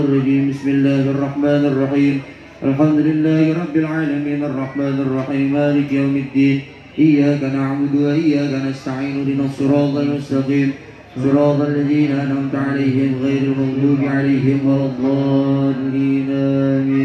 الرجيم. بسم الله الرحمن الرحيم. الحمد لله رب العالمين الرحمن الرحيم مالك يوم الدين. إياك نعبد وإياك نستعين اهدنا الصراط المستقيم صراط الذين أنعمت عليهم غير المغضوب عليهم ولا الضالين آمين.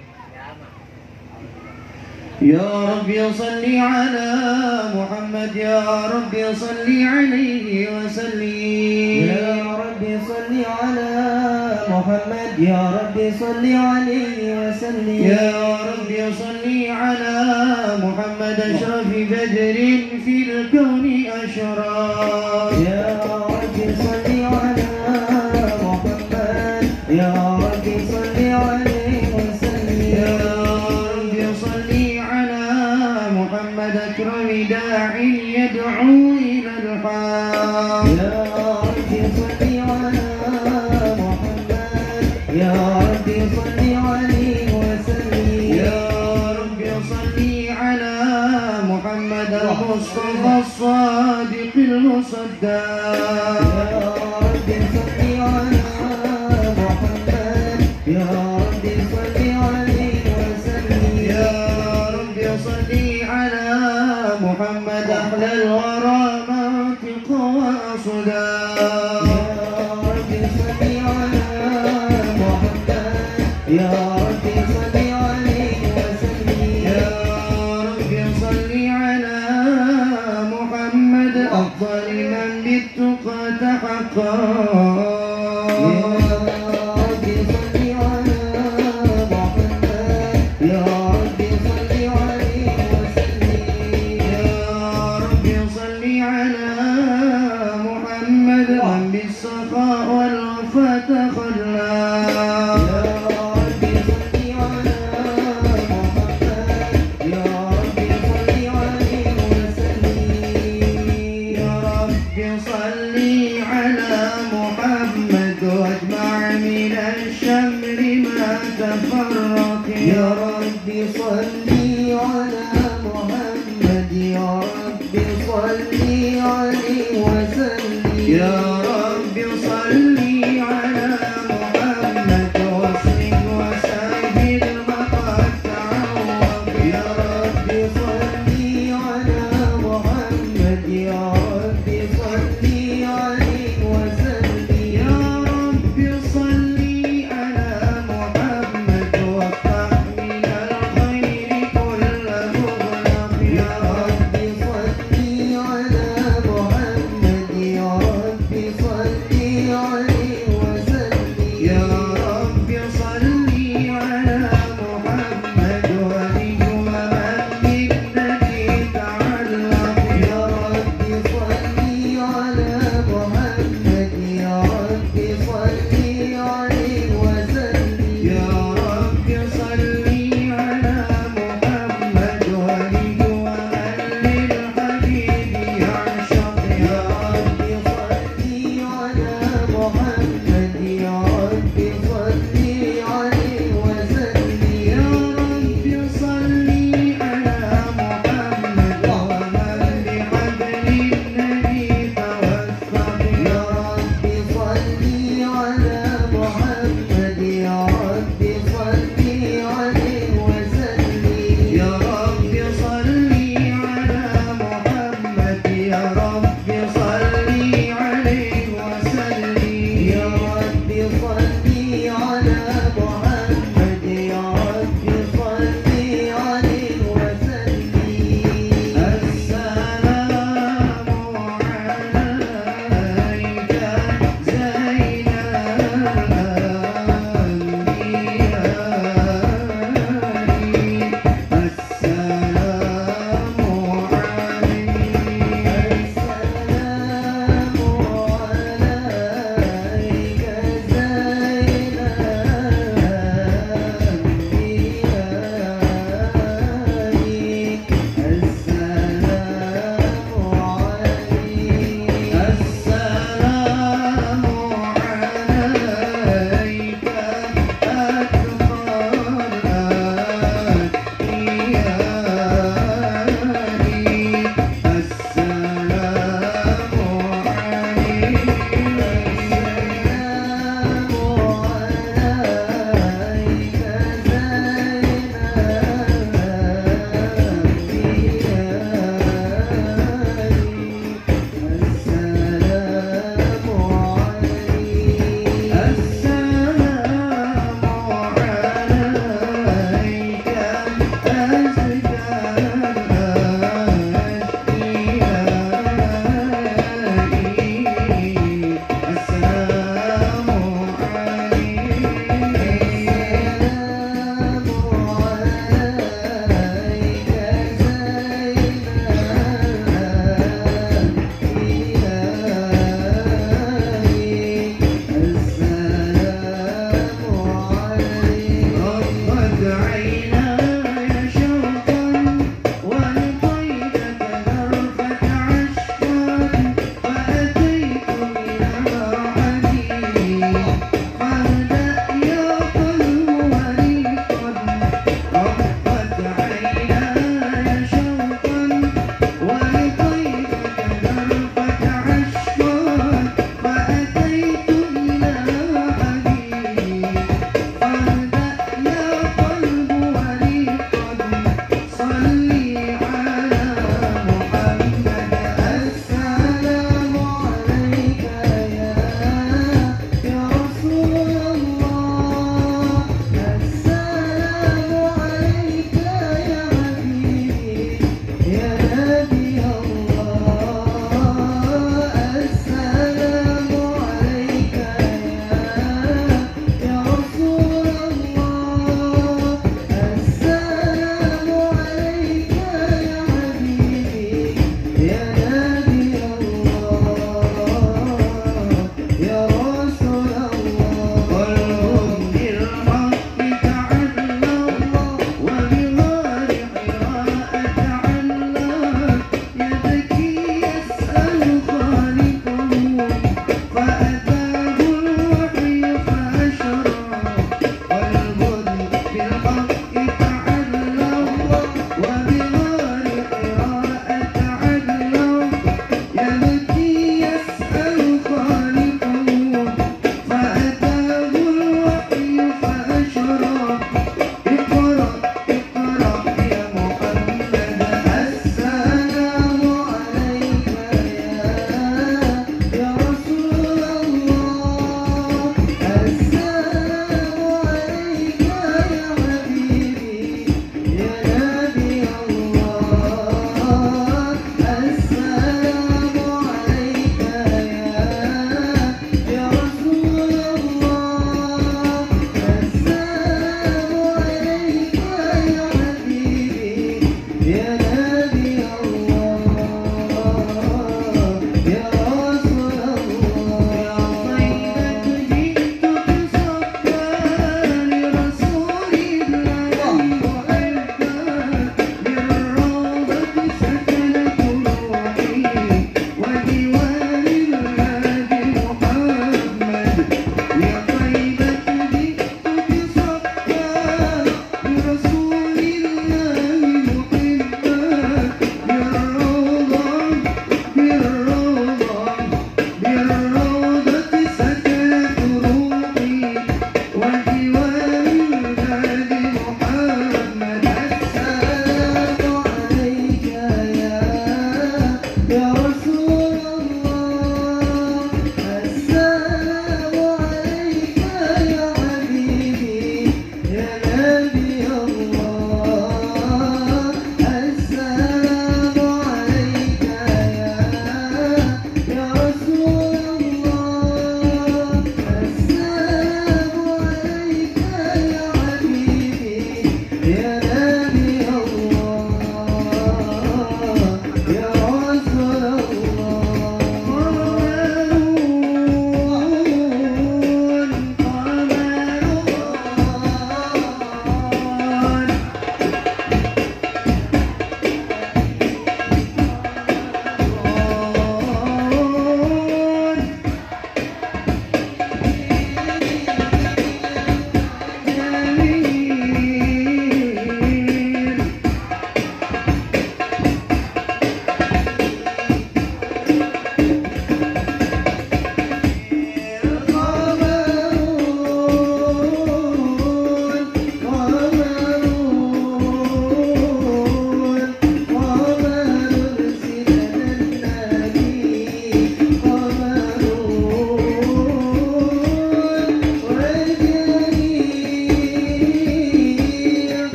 يا رب صل على محمد يا رب صل عليه وسلم. يا رب صل على محمد يا رب صل عليه وسلم. يا رب صل على محمد أشرف بدر في الكون أشرف. يا رب صل على محمد يا رب صل عليه وسلم. يا رب صل على محمد أكرم داع يدعو إلى الحق. يا رب صل على محمد يا رب صل عليه وسلم. يا رب صل على محمد المصطفى الصادق المصدق. يا رب صل على محمد يا رب صل عليه وسلم. يا رب صل على محمد أحلى الورى منطق وصداق. يا رب صل على محمد يا رب صل عليه وسلم. يا رب صل على محمد أفضل من بالتقى تحقق. يا رب صل على محمد يا رب صل عليه وسلم. يا رب صل على محمد واسلم وسائر المقد تعوض. يا رب صل على محمد يا رب صل عليه وسلم. يا رب صل على محمد وافتح من الخير كل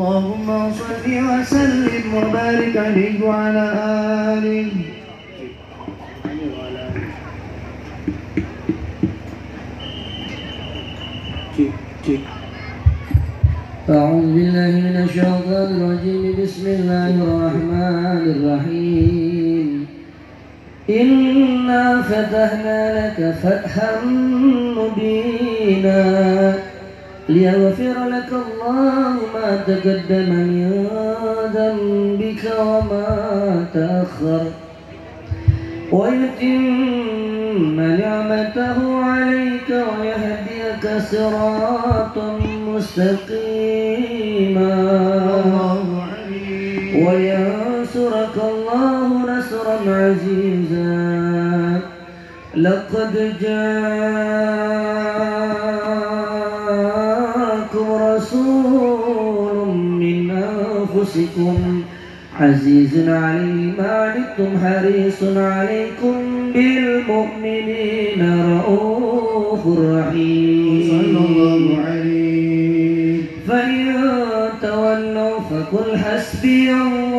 اللهم صل وسلم وبارك عليه وعلى آله. أعوذ بالله من الشيطان الرجيم. بسم الله الرحمن الرحيم. إنا فتحنا لك فتحا مبينا ليغفر لك الله ما تقدم من ذنبك وما تأخر ويتم نعمته عليك ويهديك صراطا مستقيما وينصرك الله نصرا عزيزا. لقد جاءكم رسول من أنفسكم عزيز عليه ما عنتم حريص عليكم بالمؤمنين رؤوف رحيم. صلى الله عليه. فإن تولوا فقل حسبي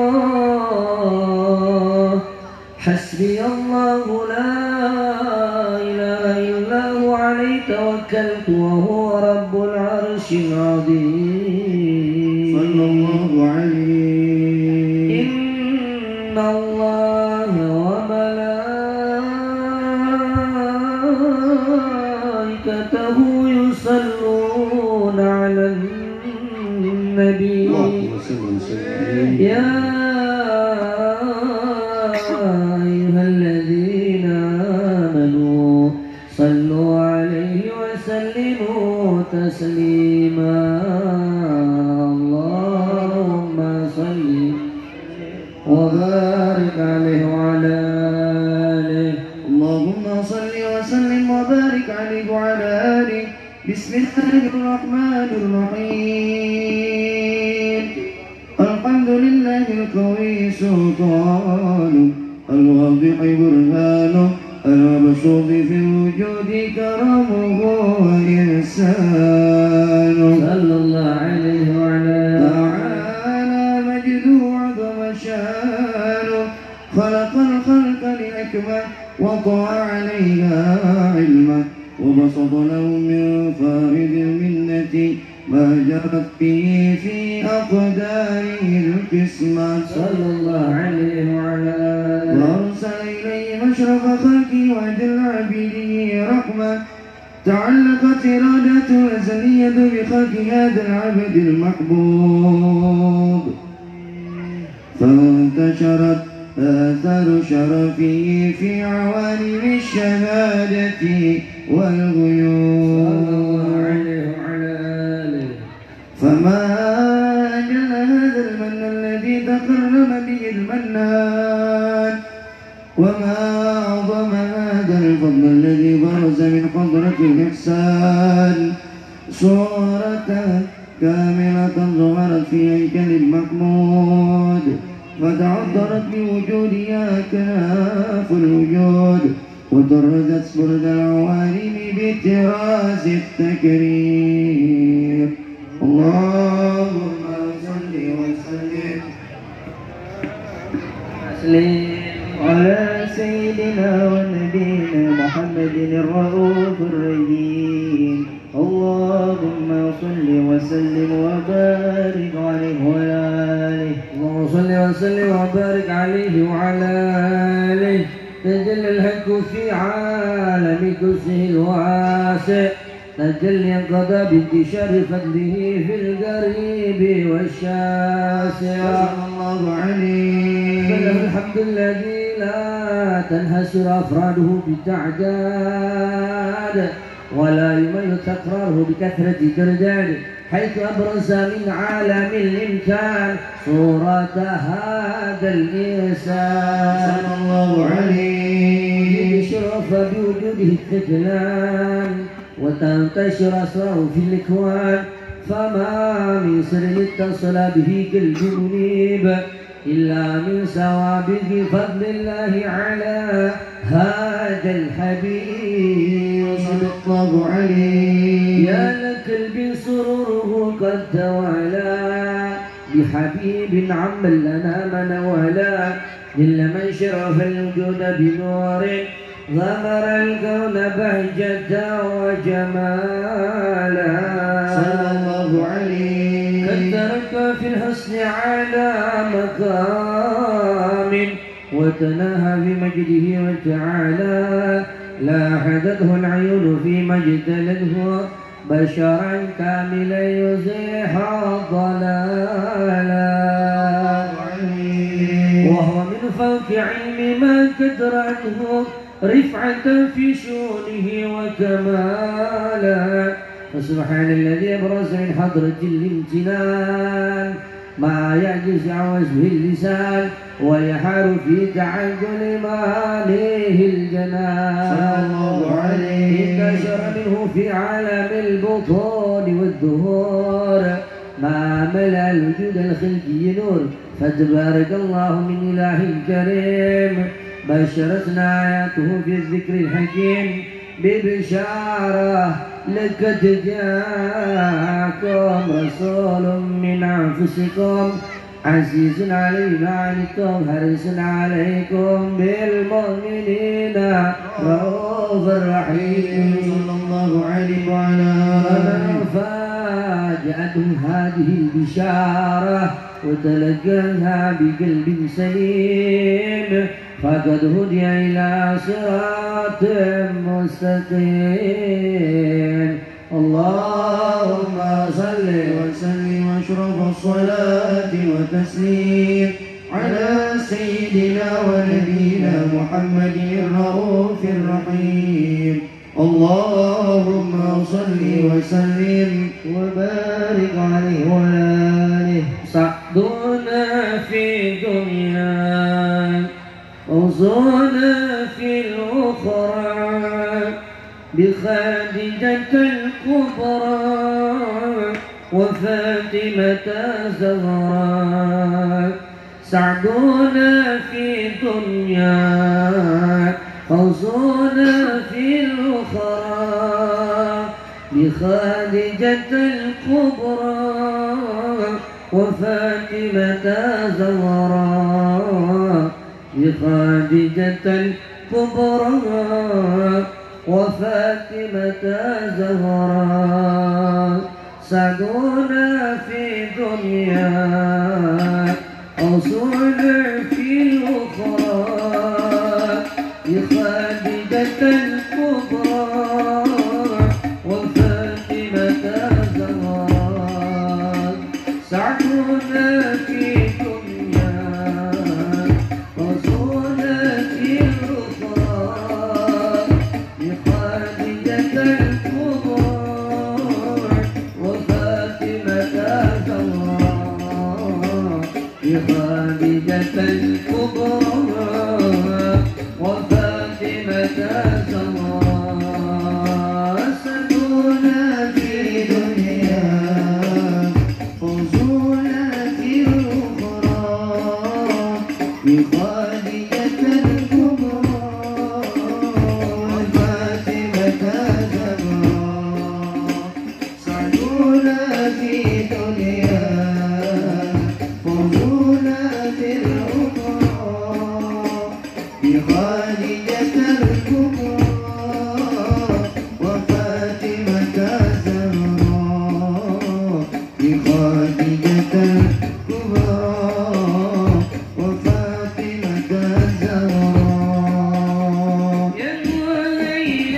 الله حسبي الله لا إله إلا هو عليه توكلت وهو رب العرش العظيم. صلى الله عليه. إن الله وملائكته يصلون على النبي يا أيها الذين آمنوا صلوا عليه وسلموا تسليما. اللهم صل وبارك عليه وعلى آله. اللهم صل وسلم وبارك عليه وعلى آله. بسم الله الرحمن الرحيم. الحمد لله القوي سلطانه الواضح برهانه المبسوط في الوجود كرمه وإحسانه. صلى الله عليه وعلى تعالى مجده وعظم شانه. خلق الخلق لحكمة وطاع عليها علمه وبسط لهم من فارغ المنة ما جرت به في أقداره القسمة. صلى الله عليه وعلى آله. وأرسل إليه مشرف خلقه وعدل عبيده رحمة. تعلقت إرادته الأزلية بخلق هذا العبد المحبوب فانتشرت آثار شرفه في عوالم الشهادة والغيوب. فما أجل هذا المن الذي تكرم به المنان وما أعظم هذا الفضل الذي برز من حضرة الإحسان. صورة كاملة ظهرت في هيكل محمود فتعطرت بوجودها أكناف الوجود وطردت برد العوالم بتراس التكريم. اللهم صل وسلم على سيدنا ونبينا محمد الرؤوف الرحيم. اللهم صل وسلم وبارك عليه وعلى آله. اللهم صل وسلم وبارك عليه وعلى آله. تجلى الحق في عالم كرسه الواسع تجلي انقضى بانتشار فضله في القريب والشاسع. صلى الله عليه. فله الحمد الذي لا تنحسر أفراده بتعداد ولا يمل تكراره بكثرة درجاته حيث أبرز من عالم الإمكان صورة هذا الإنسان. صلى الله عليه. يشرف بوجوده الثقلان وتنتشر أسراره في الإكوان فما من سر اتصل به قلب منيب إلا من سوابق فضل الله على هذا الحبيب. صلى الله عليه. يا لقلب سروره قد توالى بحبيب عم الأنام نوالا جل من شرف الوجود بنور غمر الكون بهجة وجمالا صلى الله عليه كثرت في الحسن على مقام وتناهى في مجده وتعالى لاحظته العيون في مجتلته بشرا كاملا يزيح الضلالا وهو من فوق علم ما كدر عنه رفعة في شؤونه وكمالا فسبحان الذي أبرز من حضرة الامتنان ما يعجز عن وجه اللسان ويحار في تعجل معانيه الجنان صلى الله عليه انتشر منه في عالم البطون والظهور ما ملأ الوجود الخلقي نور فتبارك الله من إله كريم بشرتنا آياته في الذكر الحكيم ببشارة لقد جاءكم رسول من أنفسكم عزيز عليه ما عنتم حريص عليكم بالمؤمنين رؤوف رحيم صلى الله عليه وعلى ومن فاجأته هذه البشارة وتلقاها بقلب سليم فقد هدي إلى صراط مستقيم اللهم صل وسلم واشرف الصلاة وتسليم على سيدنا ونبينا محمد الرؤوف الرحيم اللهم صل وسلم وبارك عليه وعلى آله سعدنا في دنيا وصونا في الأخرى بخادجة الكبرى وفاطمة زهراء سعدنا في دنيا فوزنا في الأخرى بخادجة الكبرى وفاطمة زهراء بخادجة الكبرى وفاطمة زهراء سعدنا في دنيا أوصونا في الأخرى بخادجة الكبرى وفاطمة زهراء سعدنا في دنيا أوصونا في الأخرى بخادجة الكبرى وفاطمة زهراء بخادجة الكبرى وفاطمة زهراء سكونا في دنيا فوزونا في الأخرى بخادجة الكبرى وفاطمة زهراء سعدونا في دنيا فوزونا في الأخرى بخادجة الكبرى وفاطمة زهراء بخادجة الكبرى وفاطمة زهراء يا الليل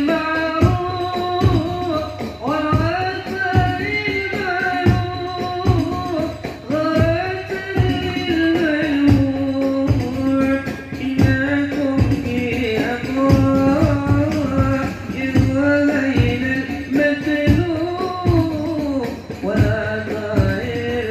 المعروف والعسل المعروف غرت الملوك إنكم في أبواب يا الليل المتلوف والعسل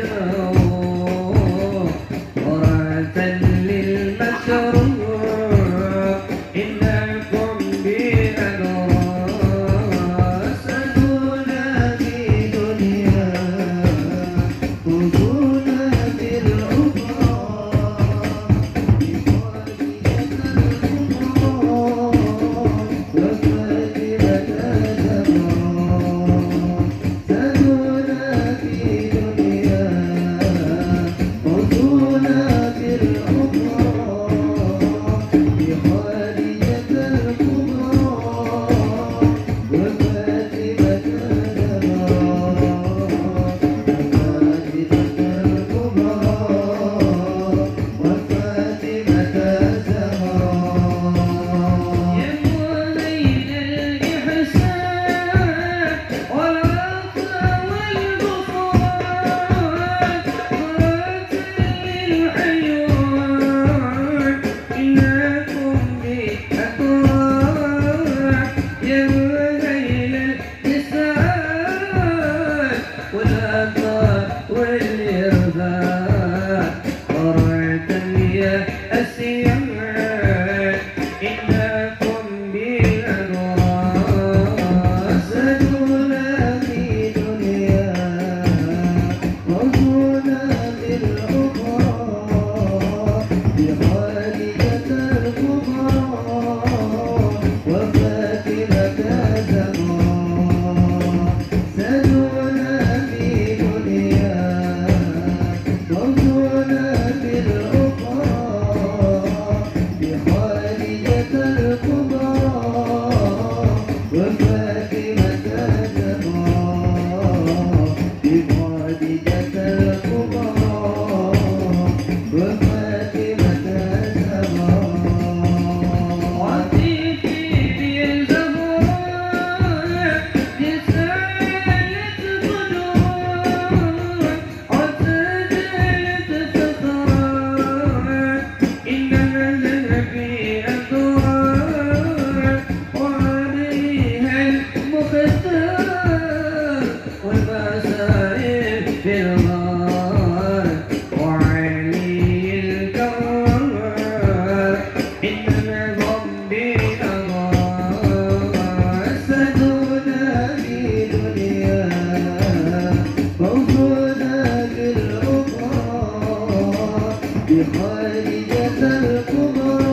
بخديجة الكبرى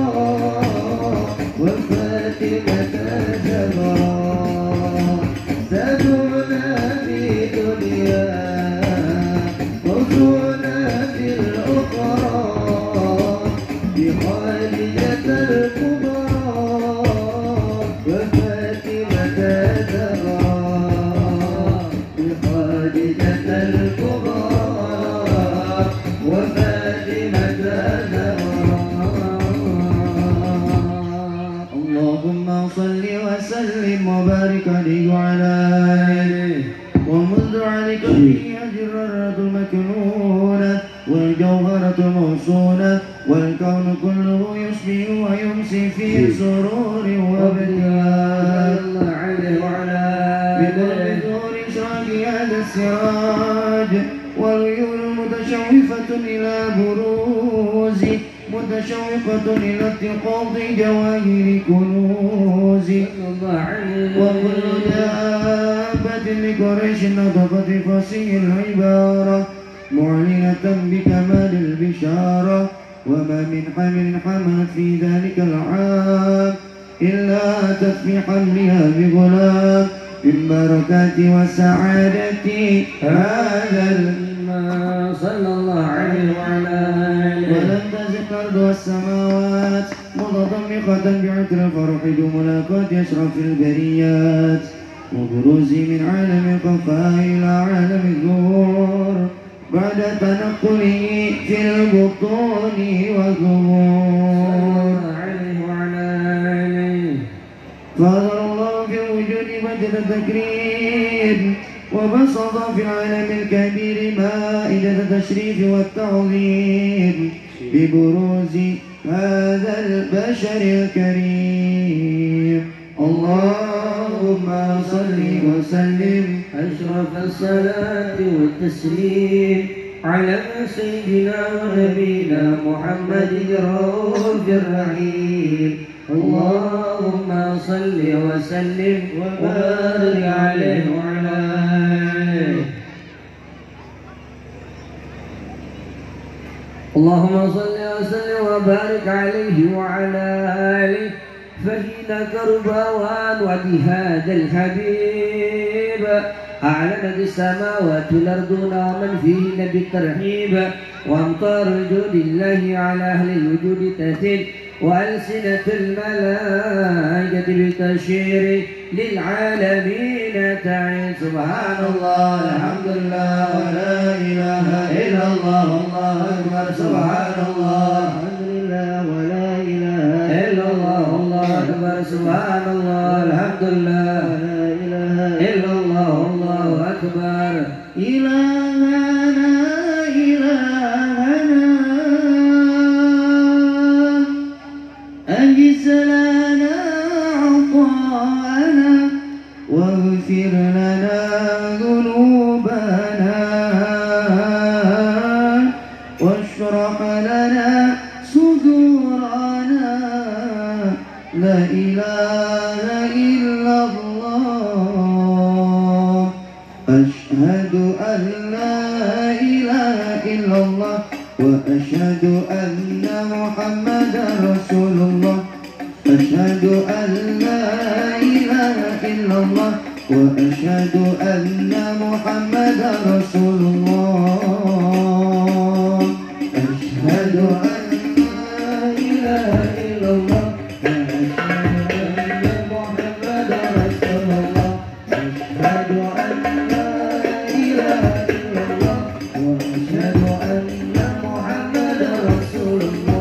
وفاطمة الزهراء سادونا في دنيا فوزنا في الأخرى بخديجة الكبرى وفاطمة الزهراء بخديجة الكبرى وفاطمة الزهراء اللهم صل وسلم وبارك عليه وعلى آله ومنذ عليك به الجرارة المكنونة والجوهرة الموصونة والكون كله يسبح ويمسي في سرور وابتهاج بقرب نور إشراق هذا السراج والعيون متشوفة إلى بروز متشوقة إلى اتقاض جواهر كنوز وكل دابة لقريش نطقت فصيح العبارة معلنة بكمال البشارة وما من حمل حملت في ذلك العام إلا أتت في حملها بغلام من بركات وسعادة هذا الماء صلى الله عليه وعلى آله ولم تزل الأرض والسماوات متضمخة بعطر الفرح بملاقاة أشرف البريات وبروز من عالم الخفاء إلى عالم الظهور بعد تنقله في البطون والظهور فأظهر الله في الوجود مجد التكريم وبسط في العالم الكبير مائدة التشريف والتعظيم ببروز هذا البشر الكريم اللهم صل وسلم أشرف الصلاة والتسليم على سيدنا ونبينا محمد الرؤوف الرحيم اللهم صل وسلم وبارك عليه وعلى آله اللهم صل وسلم وبارك عليه وعلى آله فإن كربوان وبهذا الحبيب أعلنت السماوات والأرض ومن فيهن بالترحيب وأمطار جود الله على أهل الوجود تهتل وألسنة الملائكة بالتشير للعالمين تعين سبحان الله الحمد لله ولا إله إلا الله الله أكبر سبحان الله الحمد لله ولا إله إلا الله الله أكبر سبحان الله الحمد لله ولا إله إلا الله الله أكبر إلهنا أجز لنا عطاءنا واغفر لنا ذنوبنا واشرح لنا صدورنا لا إله إلا الله أشهد أن لا إله إلا الله وأشهد أن محمدا رسول الله أشهد أن لا إله إلا الله وأشهد أن محمدا رسول الله أشهد أن لا إله إلا الله وأشهد أن محمدا رسول الله أشهد أن لا إله إلا الله وأشهد أن محمدا رسول الله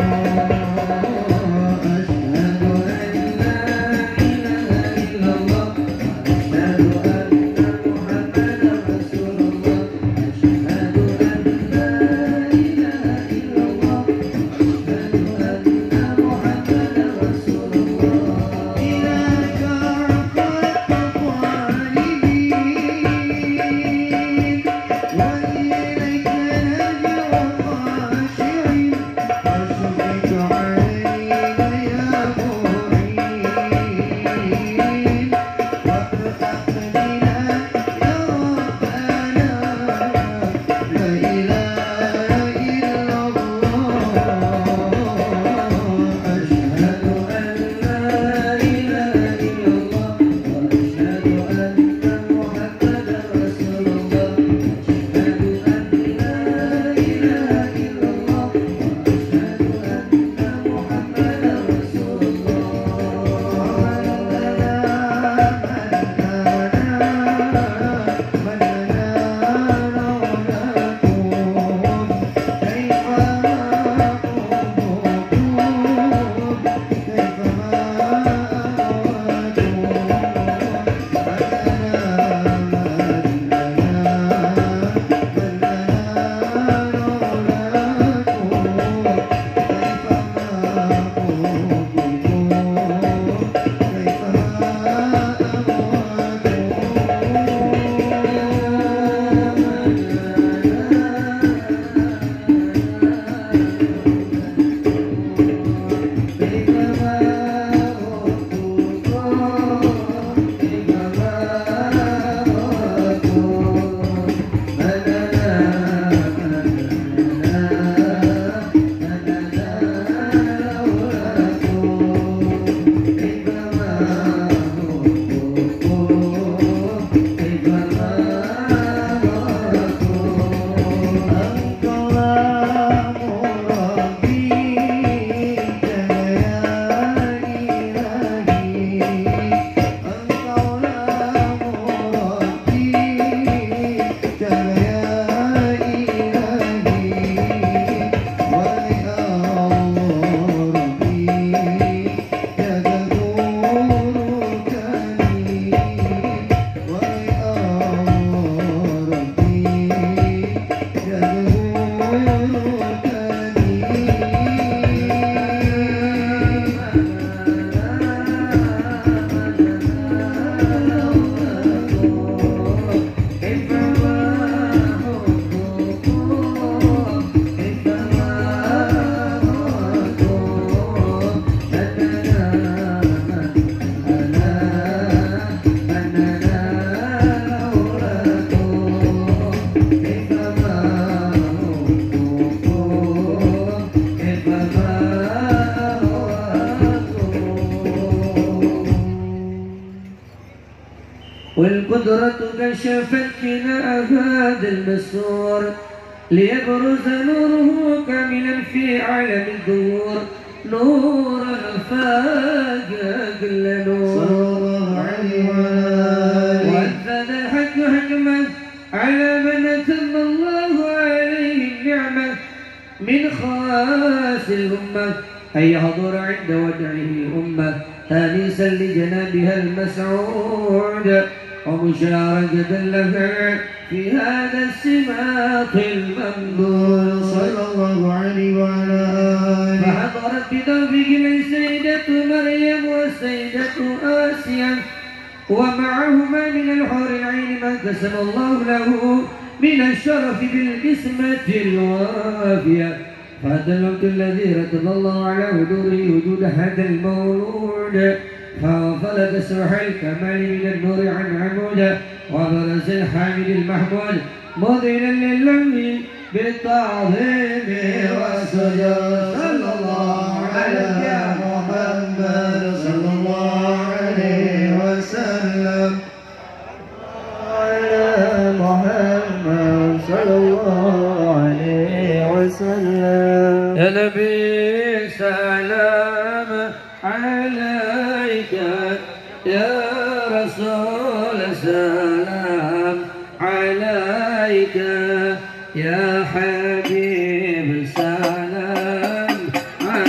والقدرة كشفت فينا هذا المسور ليبرز نوره كاملا في عالم الدور، نورا فاق كل نور صلى الله عليه وآله وأنزل الحق حكمة على من أتم الله عليه النعمة من خواص الأمة أن يحضر عند وجهه أمة آنسا لجنابها المسعود ومشاركة لها في هذا السماط الممدود صلى الله عليه وعلى آله. فحضرت بتوفيق السيدة مريم والسيدة آسيا ومعهما من الحور العين ما قسم الله له من الشرف بالقسمة الوافية. فهذا الوقت الذي رتب الله على حضوره وجود هذا المولود، ففلت سبح الكمال من النور عن عمود، وبرز الحامد المحمود مذلا لله بالتعظيم والسجود. صلى الله على محمد صلى الله عليه وسلم. على محمد صلى الله عليه وسلم. يا نبي سلام عليك، يا رسول سلام عليك، يا حبيب سلام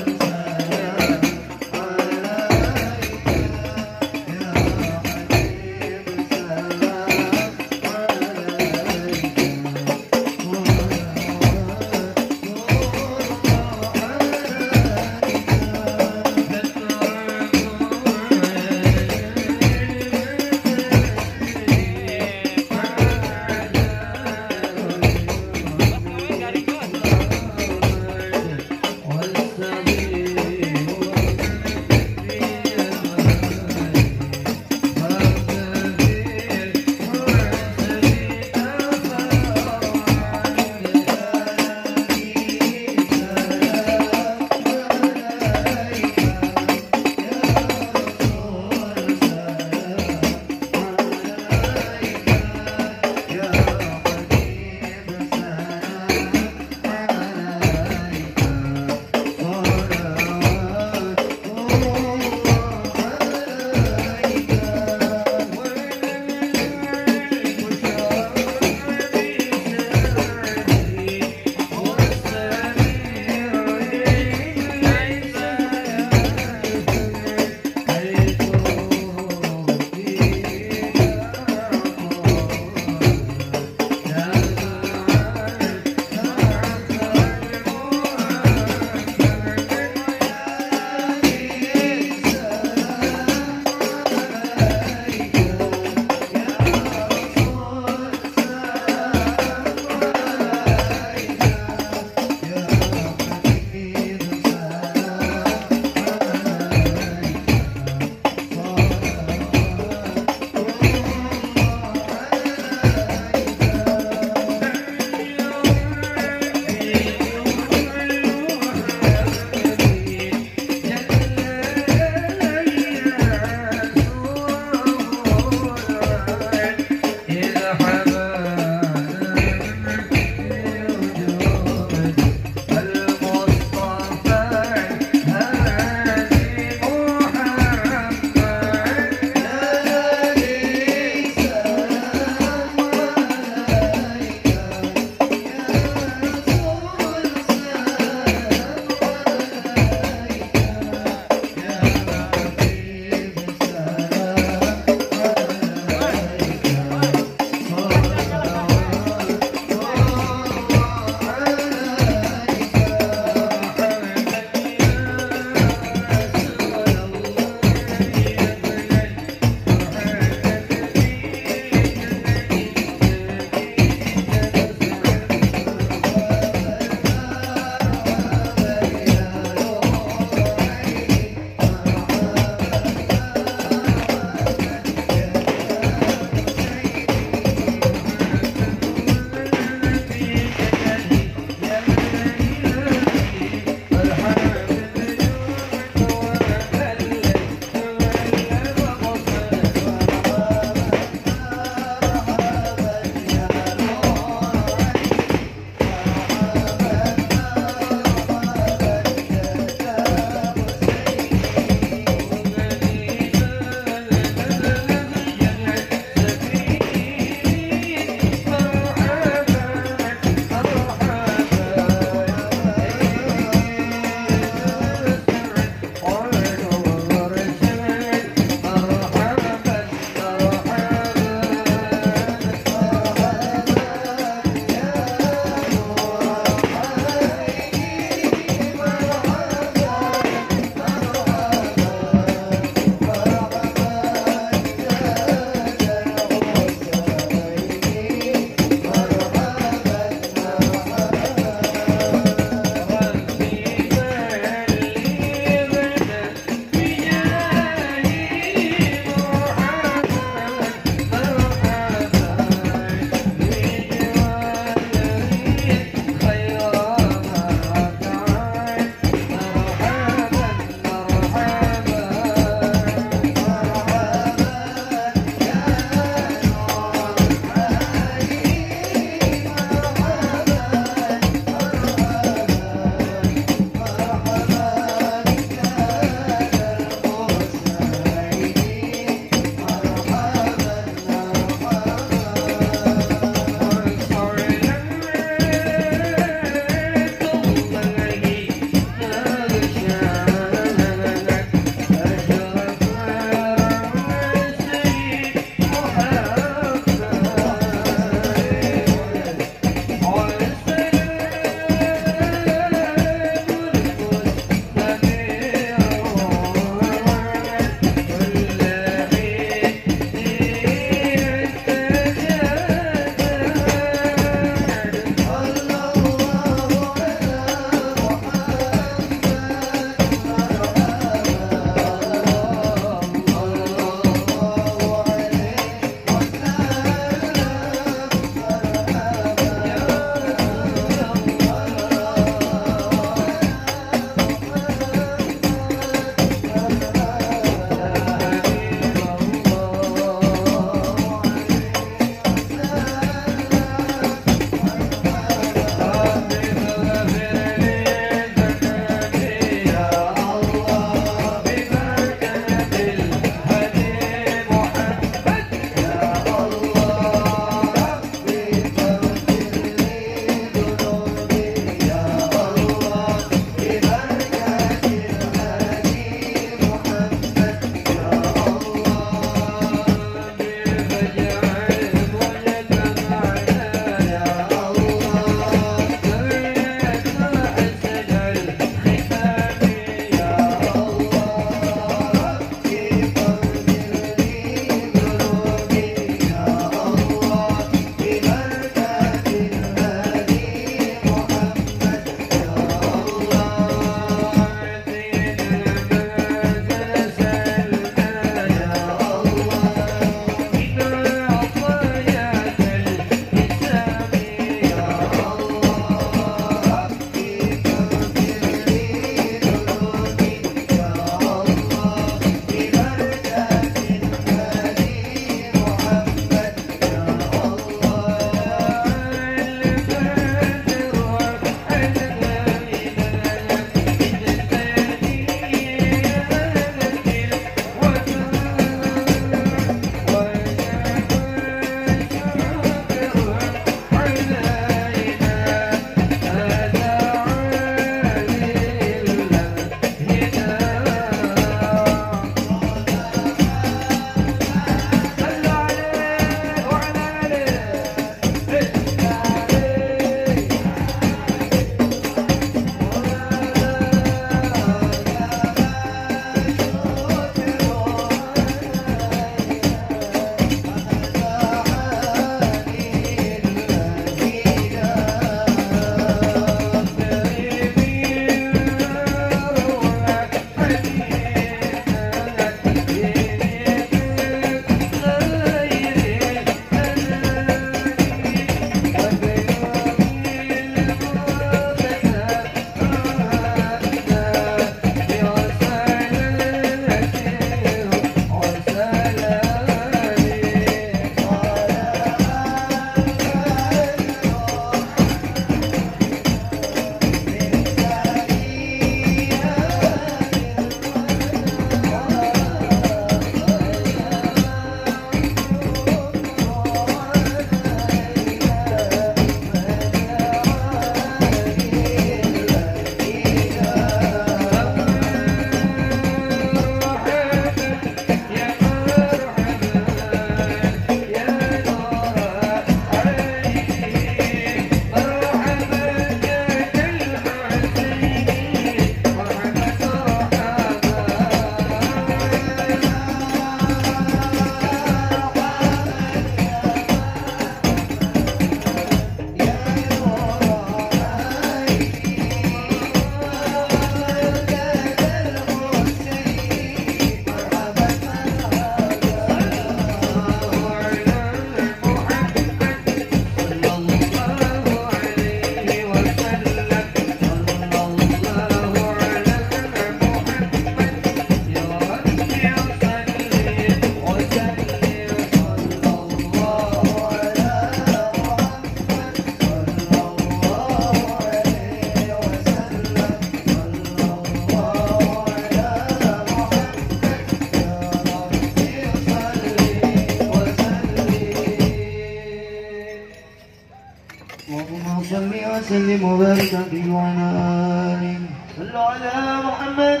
وسلم وبارك عليه وعلى آله. صلوا على محمد.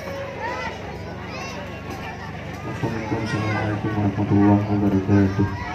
Assalamualaikum warahmatullahi wabarakatuh.